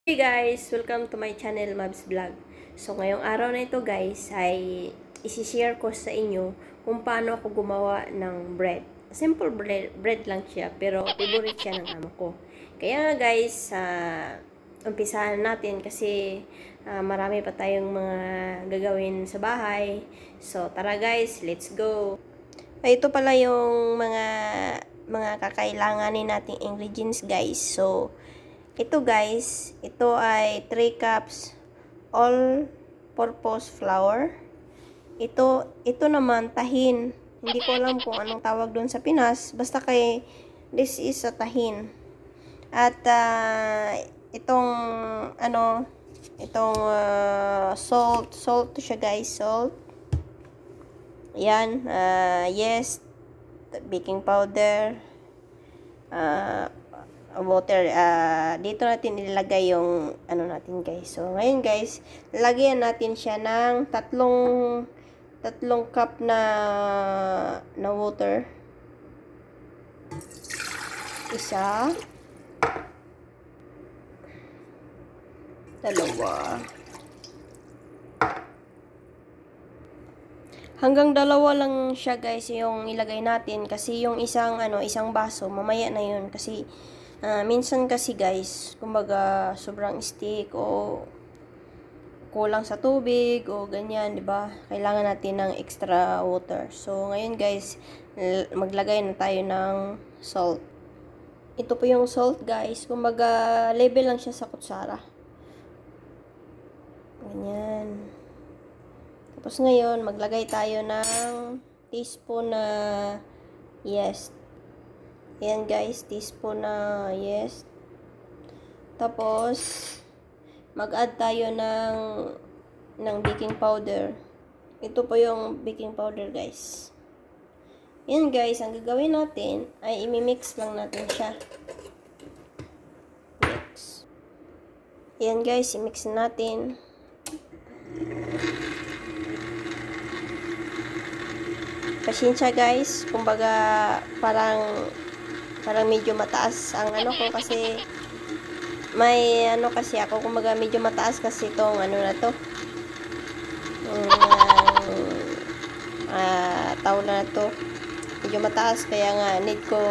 Hey guys! Welcome to my channel, Mabs Vlog. So, ngayong araw na ito guys, ay isi-share ko sa inyo kung paano ako gumawa ng bread. Simple bread lang siya, pero favorite siya ng amo ko. Kaya nga guys, umpisahan natin kasi marami pa tayong mga gagawin sa bahay. So, tara guys, let's go! Ito pala yung mga kakailanganin nating ingredients guys. So, ito guys, ito ay 3 cups all-purpose flour. Ito naman tahin. Hindi ko alam kung anong tawag doon sa Pinas. Basta this is a tahin. At itong salt to siya guys, salt. Yan, yes, baking powder, water. Dito natin ilalagay yung natin guys. So ngayon guys, lagyan natin siya ng tatlong cup na water. Isa, dalawa, hanggang dalawa lang siya guys yung ilagay natin, kasi yung isang baso mamaya na yun, kasi minsan kasi guys, kumbaga sobrang stick o kulang sa tubig o ganyan, 'di ba? Kailangan natin ng extra water. So ngayon guys, maglagay na tayo ng salt. Ito po yung salt guys, kumbaga level lang siya sa kutsara. Ganyan. Tapos ngayon, maglagay tayo ng teaspoon na yes. Yan guys, teaspoon na yes. Tapos mag-add tayo ng baking powder. Ito po yung baking powder guys. Yan guys, ang gagawin natin ay imimix lang natin siya. Mix. Yan guys, imix natin. Pasensya guys, kumbaga parang medyo mataas ang ko, kasi may kasi ako, kumbaga medyo mataas kasi itong na to, tawla na to, medyo mataas, kaya nga need ko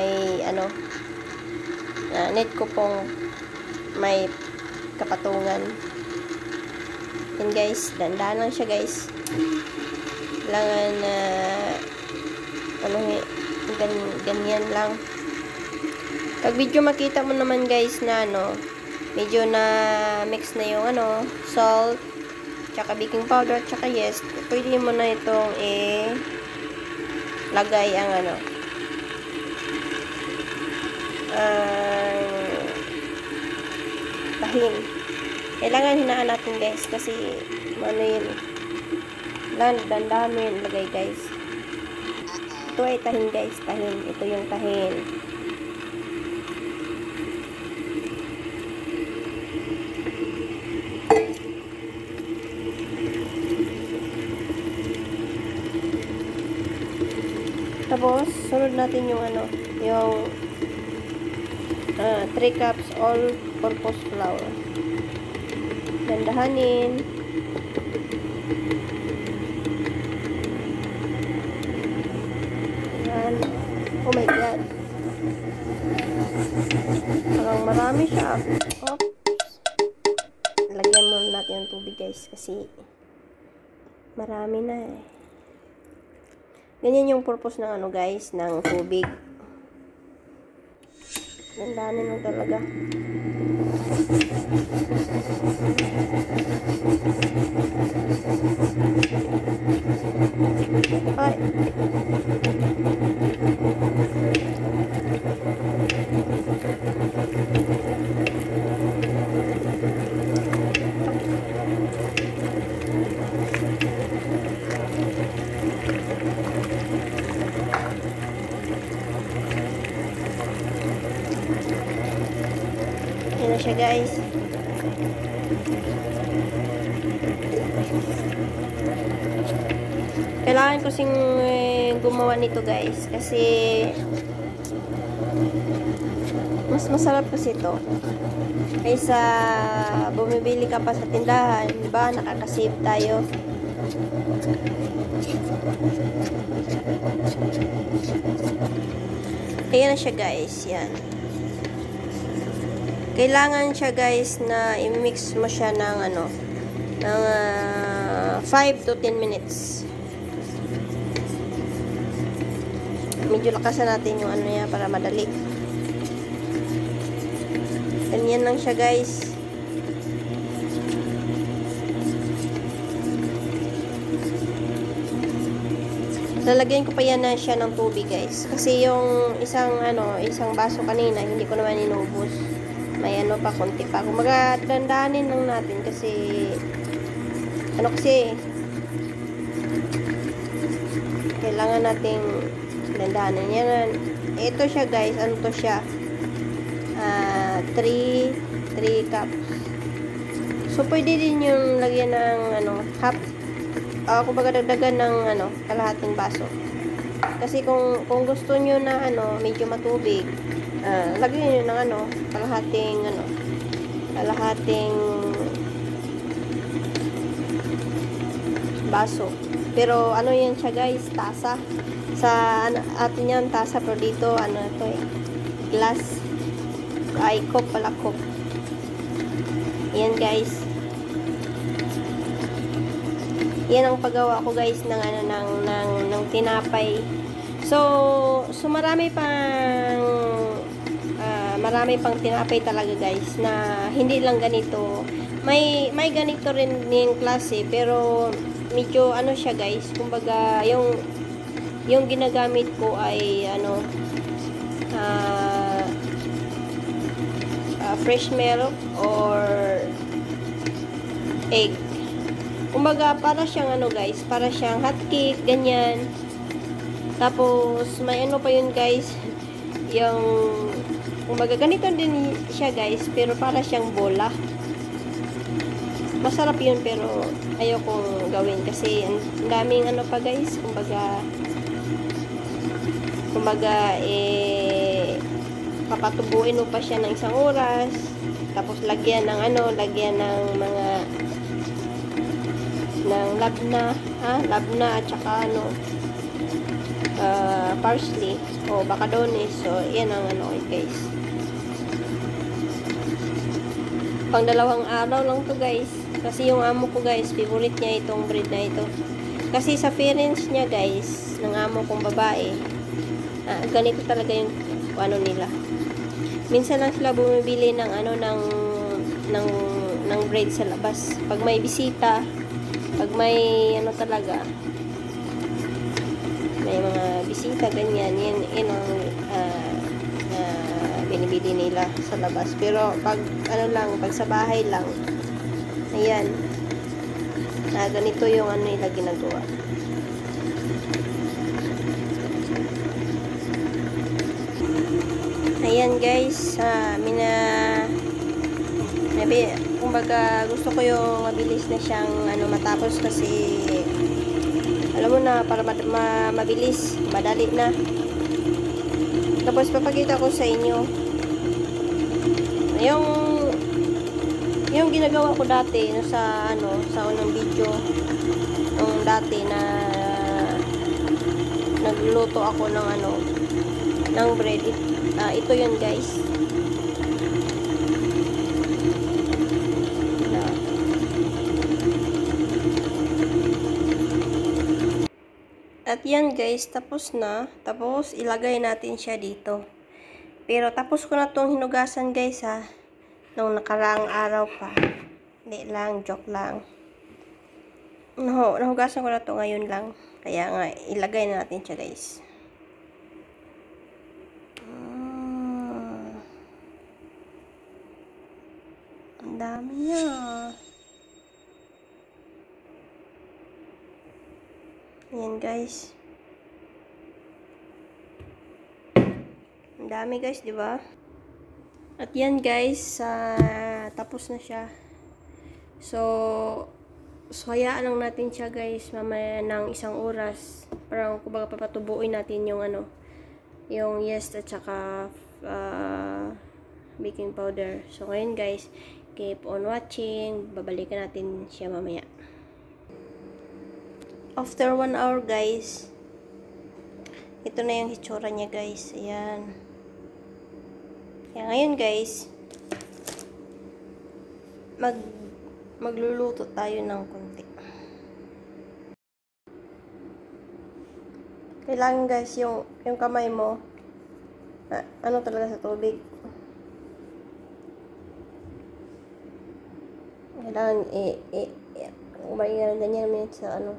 pong may kapatungan. Yan guys, dandahan lang siya guys. Kailangan ganyan lang. Pag video makita mo naman guys na medyo na mix na yung salt, tsaka baking powder, tsaka yes, pwede mo na itong lagay ang tahin. Kailangan hinaan natin guys, kasi yun, dandahan mo yun lagay guys. Ito ay tahin guys, tahin. Ito yung tahin. Tapos, sunod natin yung yung 3 cups all-purpose flour. Dandahanin. Yan. Oh my god. Parang marami siya. Oops. Lagyan muna natin ng tubig guys, kasi marami na Ganyan yung purpose ng guys, ng tubig. Dandahanin mo talaga. Ay. Yan na siya guys. Kailangan ko gumawa nito guys, kasi Mas masarap kasi ito. Kaysa bumibili ka pa sa tindahan, di ba? Nakakasave tayo. Ayan na siya guys. Yan. Kailangan siya guys na i-mix mo siya ng ano, ng 5 to 10 minutes. Medyo lakasan natin yung ano niya para madali. Ganyan lang siya guys. Lalagyan ko pa yan na siya ng tubig guys. Kasi yung isang baso kanina, hindi ko naman inubos. May ano pa, konti pa. Kumaga, dandanin lang natin kasi kailangan nating dandanin yan. Ito siya guys, ano to siya? 3 cups. So, pwede din yung lagyan ng half. Kumbaga dagdagan ng kalahating baso. Kasi kung gusto niyo na medyo matubig, lagyan niyo ng kalahating baso. Pero yan siya guys, tasa. Sa atin yan tasa, pero dito to glass. Ay, cup pala, cup. Yan guys. Yan ang paggawa ko guys ng tinapay. So marami pang tinapay talaga guys na hindi lang ganito. May ganito rin yung klase, pero medyo siya guys. Kumbaga yung ginagamit ko ay fresh milk or egg. Kumbaga, para siyang guys, para siyang hot cake, ganyan. Tapos, may pa yun guys, yung, kumbaga, ganito din siya guys, pero para siyang bola. Masarap yun, pero ayokong gawin kasi ang daming pa guys, kumbaga, papatubuin mo pa siya ng 1 oras, tapos lagyan ng mga ng labna at saka parsley o bakadones. So yan ang guys. Pang 2 araw lang to guys, kasi yung amo ko guys, favorite niya itong bread na ito. Kasi sa parents niya guys, ng amo kong babae, ganito talaga yung nila. Minsan lang sila bumibili ng ng bread sa labas pag may bisita, pag may talaga may mga bisita, ganyan, yan ang binibili nila sa labas. Pero pag pag sa bahay lang, ayan, ganito yung nila ginagawa. Ayan guys, kumbaga gusto ko yung mabilis na siyang matapos, kasi alam mo na, para mabilis, madali na. Tapos papakita ko sa inyo yung ginagawa ko dati sa unang video, yung dati na nagluto ako ng bread. Ito yun guys. At yan guys, tapos na. Tapos ilagay natin siya dito. Pero tapos ko na tong hinugasan guys nung nakaraang araw pa. Hindi lang, joke lang. Nahugasan ko na to ngayon lang. Kaya nga, ilagay na natin siya guys. Ang dami niya. Ayan guys. Ang dami guys, di ba? At yan guys, tapos na siya. So hayaan lang natin siya guys mamaya ng 1 oras. Parang kumbaga papatubuin natin yung yung yeast at saka baking powder. So, ngayon guys, keep on watching. Babalikan natin siya mamaya. After 1 hour guys, ito na yung hitsura niya guys. Ayan. Kaya ngayon guys, magluluto tayo ng konti. Kailangan guys, yung kamay mo, ano talaga sa tubig. Kailangan umaingan ganyan minutes sa ano.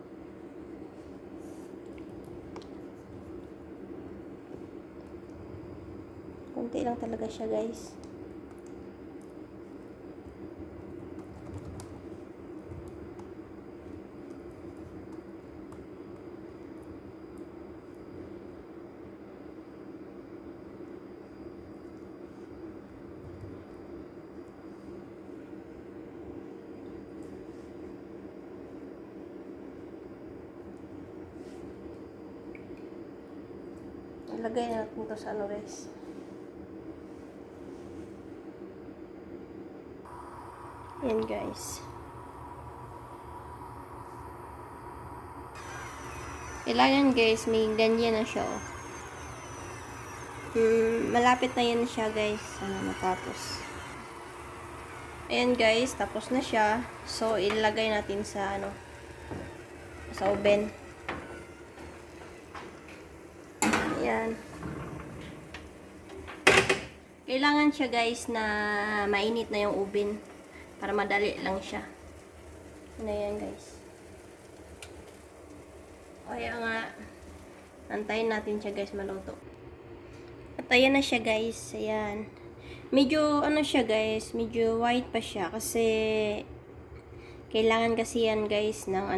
Konti lang talaga siya guys. Ilagay natin to sa ano guys. Yan guys. Kailangan guys, may ganyan na siya. Malapit na yan siya guys. Matapos. Ayan guys, tapos na siya. So, ilagay natin sa sa oven. Ayan. Kailangan siya guys na mainit na yung oven para madali lang siya. Ano yan guys. Kaya nga, antayin natin siya guys maluto. At ayan na siya guys. Ayan. Medyo ano siya guys, medyo white pa siya kasi kailangan kasi yan guys ng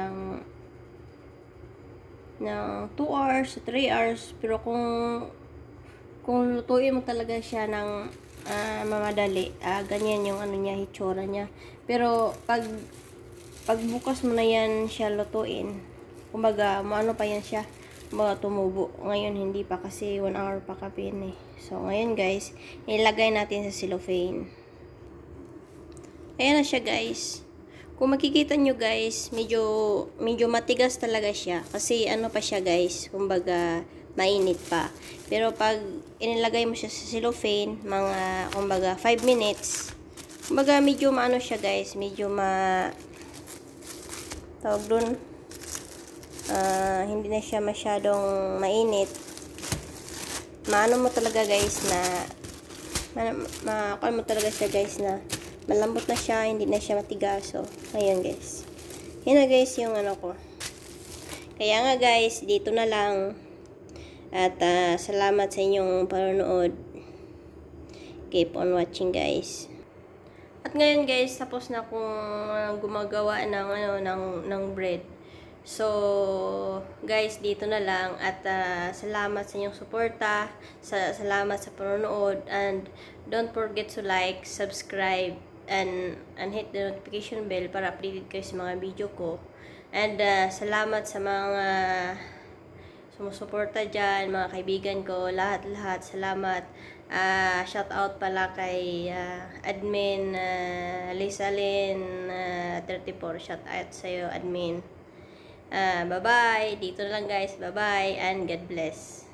ng 2 hours, 3 hours. Pero kung lutuin mo talaga siya ng mamadali, ganyan yung niya, hitsura niya. Pero pag bukas mo na yan siya lutuin, kumbaga maano pa yan siya, tumubo. Ngayon hindi pa kasi 1 hour pa kapin eh. So ngayon guys, ilagay natin sa cellophane. Ayan na siya guys. Kung makikita nyo guys, medyo matigas talaga siya kasi ano pa siya guys, kumbaga mainit pa. Pero pag inilagay mo siya sa cellophane, mga kumbaga 5 minutes, kumbaga medyo maano siya guys, medyo tawag dun, hindi na siya masyadong mainit. Maano mo talaga guys na makuha mo talaga siya guys na malambot na siya, hindi na siya matigas. So, ayun guys. Yun na guys yung ko. Kaya nga guys, dito na lang. At salamat sa inyong panonood. Keep on watching guys. At ngayon guys, tapos na akong gumagawa ng bread. So guys, dito na lang at salamat sa inyong suporta, salamat sa panonood, and don't forget to like, subscribe, and hit the notification bell para updated kayo sa mga video ko. And salamat sa mga sumusuporta dyan, mga kaibigan ko, lahat, salamat. Shout out pala kay admin Lisalin 34, shout out sa'yo admin. Bye bye, dito na lang guys, bye bye and God bless.